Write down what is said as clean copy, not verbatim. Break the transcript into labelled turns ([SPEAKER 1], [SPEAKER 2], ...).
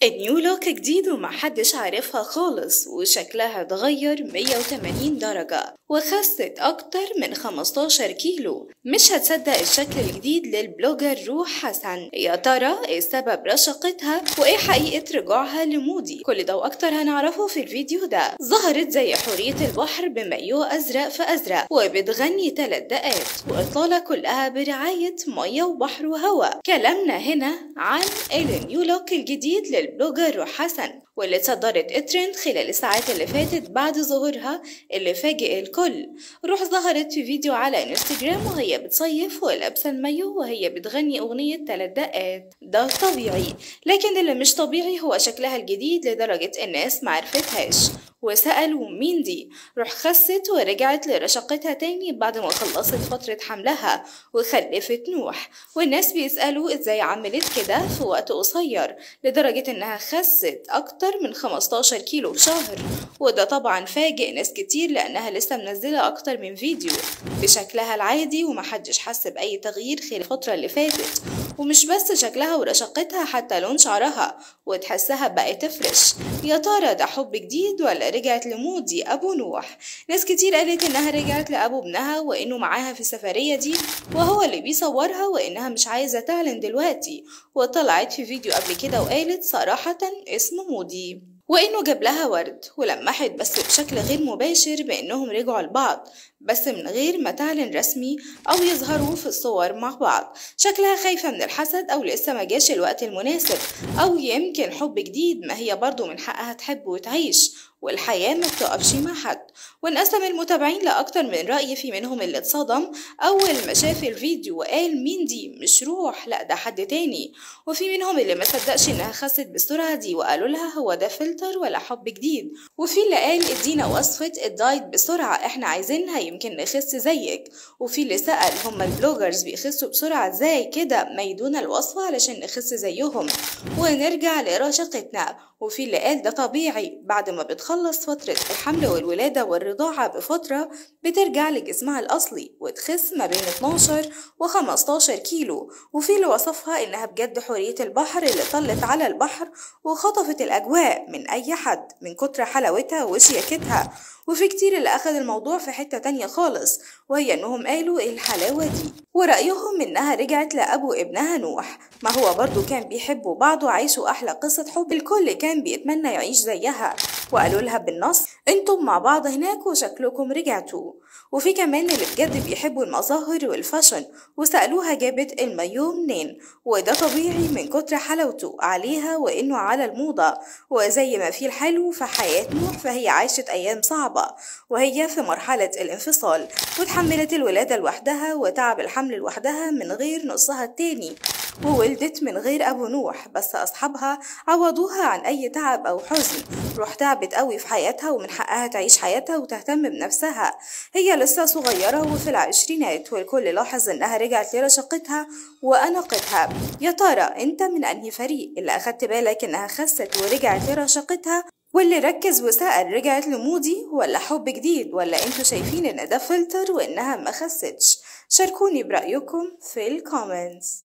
[SPEAKER 1] النيو لوك جديد ومحدش عارفها خالص، وشكلها اتغير 180 درجة وخست أكتر من 15 كيلو. مش هتصدق الشكل الجديد للبلوجر روح حسن. يا ترى ايه سبب رشاقتها وايه حقيقة رجوعها لمودي؟ كل ده وأكتر هنعرفه في الفيديو ده. ظهرت زي حورية البحر بمايو أزرق في أزرق وبتغني 3 دقات، وإطلالة كلها برعاية مية وبحر وهواء. كلامنا هنا عن النيو لوك الجديد للبلوجر روح حسن، واللي اتصدرت الترند خلال الساعات اللي فاتت بعد ظهورها اللي فاجئ الكل. روح ظهرت في فيديو على انستجرام وهي بتصيف ولابسه المايو وهي بتغني اغنيه 3 دقات. ده طبيعي، لكن اللي مش طبيعي هو شكلها الجديد لدرجه الناس معرفتهاش وسألوا مين دي. روح خست ورجعت لرشاقتها تاني بعد ما خلصت فترة حملها وخلفت نوح، والناس بيسألوا ازاي عملت كده في وقت قصير لدرجة انها خست اكتر من 15 كيلو في شهر. وده طبعا فاجئ ناس كتير لانها لسه منزلة اكتر من فيديو بشكلها العادي ومحدش حس بأي تغيير خلال الفترة اللي فاتت. ومش بس شكلها ورشاقتها، حتى لون شعرها وتحسها بقت تفرش. يا ترى ده حب جديد ولا رجعت لمودي أبو نوح؟ ناس كتير قالت إنها رجعت لأبو ابنها وإنه معاها في السفرية دي وهو اللي بيصورها، وإنها مش عايزة تعلن دلوقتي. وطلعت في فيديو قبل كده وقالت صراحة اسمه مودي، وإنه جاب لها ورد ولمحت بس بشكل غير مباشر بإنهم رجعوا لبعض، بس من غير ما تعلن رسمي أو يظهروا في الصور مع بعض. شكلها خايفة من الحسد أو لسه ما جاش الوقت المناسب، أو يمكن حب جديد، ما هي برضو من حقها تحب وتعيش، والحياة ما بتقفش مع حد. وانقسم المتابعين لأكتر من رأي، في منهم اللي اتصدم أول ما شاف الفيديو وقال مين دي، مش روح، لأ ده حد تاني. وفي منهم اللي ما صدقش إنها خست بالسرعة دي وقالوا لها هو ده فلتر ولا حب جديد. وفي اللي قال ادينا وصفة الدايت بسرعة، احنا عايزينها يمكن نخس زيك. وفي اللي سأل هما البلوجرز بيخسوا بسرعة ازاي كده، ما يدونا الوصفة علشان نخس زيهم ونرجع لرشاقتنا. وفي اللي قال ده طبيعي، بعد ما بتخلص فترة الحمل والولادة والرضاعة بفترة بترجع لجسمها الأصلي وتخس ما بين 12 و 15 كيلو. وفي اللي وصفها إنها بجد حورية البحر اللي طلت على البحر وخطفت الأجواء من أي حد من كتر حلاوتها وشياكتها. وفي كتير اللي أخذ الموضوع في حتة تانية خالص، وهي إنهم قالوا إيه الحلاوة دي، ورأيهم إنها رجعت لأبو ابنها نوح. ما هو برضو كان بيحبوا بعض وعيشوا أحلى قصة حب الكل كان بيتمنى يعيش زيها، وقالوا لها بالنص انتم مع بعض هناك وشكلكم رجعتوا. وفي كمان اللي بجد بيحبوا المظاهر والفاشن وسألوها جابت المايو منين، وده طبيعي من كتر حلاوته عليها وإنه على الموضة. وزي ما في الحلو في حياة نوح، فهي عاشت أيام صعبة وهي في مرحلة الانفصال، وتحملت الولادة لوحدها وتعب الحمل لوحدها من غير نصها التاني، وولدت من غير أبو نوح، بس أصحابها عوضوها عن أي تعب أو حزن. روح تعبت قوي في حياتها ومن حقها تعيش حياتها وتهتم بنفسها. هي لسه صغيرة وفي العشرينات، والكل لاحظ إنها رجعت لرشاقتها وأناقتها. يا ترى أنت من أنهي فريق؟ اللي أخدت بالك إنها خست ورجعت لرشاقتها، واللي ركز وسأل رجعت لمودي ولا حب جديد، ولا انتوا شايفين ان ده فلتر وانها ما خستش؟ شاركوني برأيكم في الكومنتس.